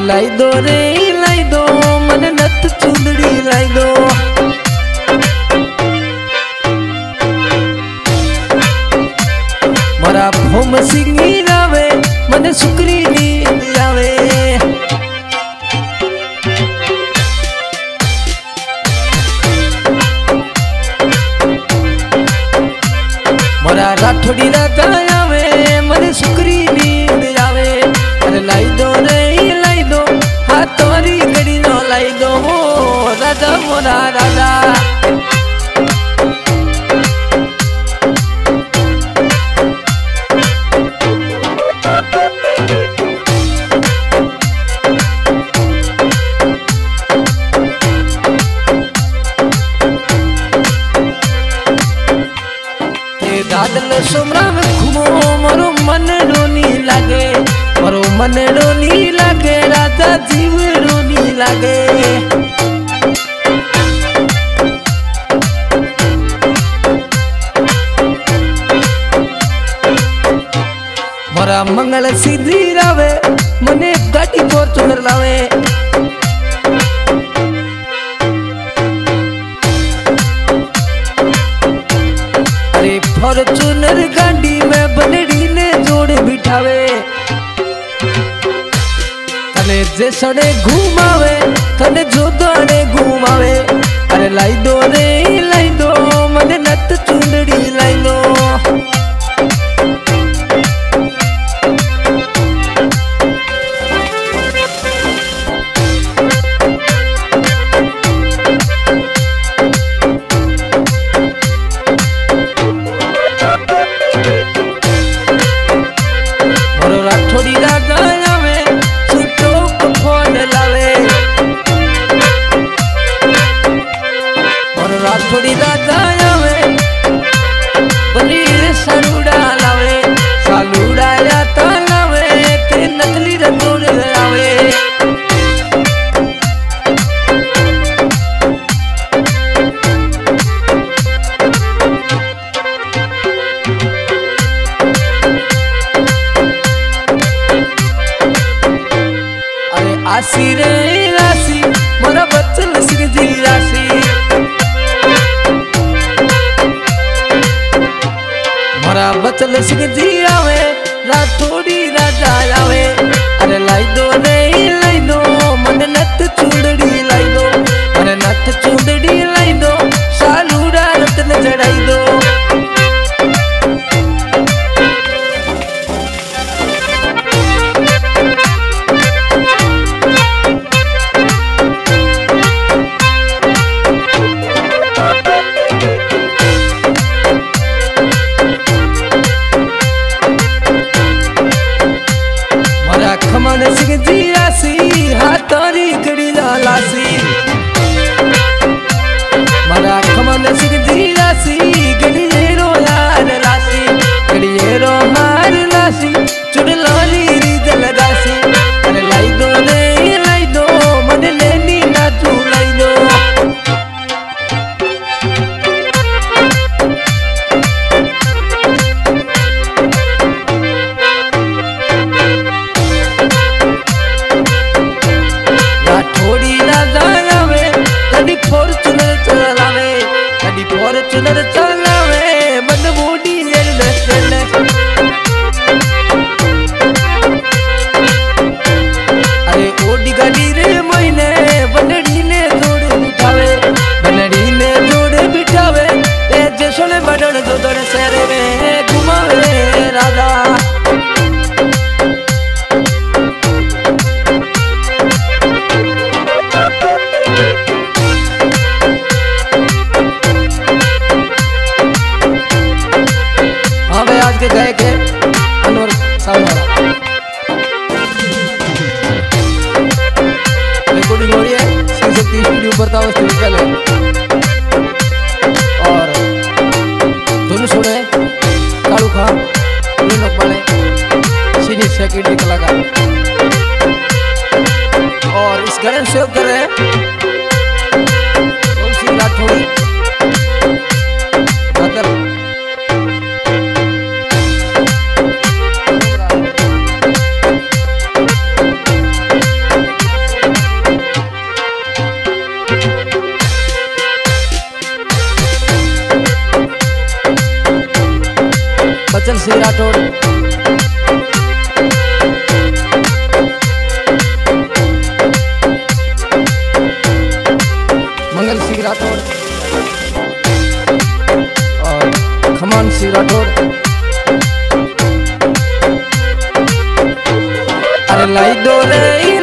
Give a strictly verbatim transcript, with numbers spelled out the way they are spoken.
लाई दो रे लाई दो मन नत चुंदड़ी लाई दो। मारा भोम सिंगी रावे मन सुकरी नींद आवे। मारा राठौड़ी राजा आवे मन सुकरी नींद आवे। अरे लाई दो रे लाई दो हाँ तोरी गड़ी नो लाई दो राजा मोरा राजा। दादल सोमरा में घूमो मारो मन रोनी लागे, मारो मन रोनी लागे राजा जीव रोनी लागे। मारा मंगल सिद्धि रावे मने गाड़ी फॉर्च्यूनर लावे। फॉर्च्यूनर गाड़ी में बनड़ी ने जोड़ बिठावे। तने जे सड़े घुमावे तने जो दौड़े घुमावे। अरे लाई दो रे लाई दो मन नत चुंदड़ी लाई दो। राठौड़ी राजा आवे छुटो को फोन लावे। और राठौड़ी राजा आवे बनीर सालूड़ा लावे। सालूड़ा या तो लावे ते नकली रंगोर लावे। आसी रे राशि मोरा बचल सिंह जी राशि। मोरा बचल सिंह जी आवे राठौड़ी राजा आवे। अरे लाई दो रे लाई दो मन नत चुंदड़ी लाई दो। अरे नत चुंदड़ी लाई दो सालूड़ा रतन चढ़ाई दो। खमन सिंह जी आसी हाथोरी गड़ी लासी। मारा खमन सिंह जी आसी गड़िएरो हार लासी। गड़िएरो हार लासी चुड़लाली रीजल रासी। अरे लाई दो रे लाई दो मन लेनी नाचू लाई दो। राठौड़ी राजा आवे कदी फॉर्च्यूनर चलावे। कदी फॉर्च्यूनर चलावे बंद बॉडी एल अरे ओडी गाड़ी रे महीने बनड़ी ने जोड़ बिठावे। बनड़ी ने जोड़ बिठावे ए जैसोले बड़न जो दड़ शहर में घुमावे राजा। आज के गायक है अनवर सावरा। रिकॉर्डिंग हो रही है शिव शक्ति स्टूडियो बरतावा स्टूडियो है। और दोनों सुने कालू खान वाले सीनियर सेकेंडरी कलाकार। और इस गाने सेव कर रहे हैं राठौड़ी बचन सिंह राठौड़, मंगल सिंह राठौड़ और खमान सिंह राठौड़। अरे लाई दो रे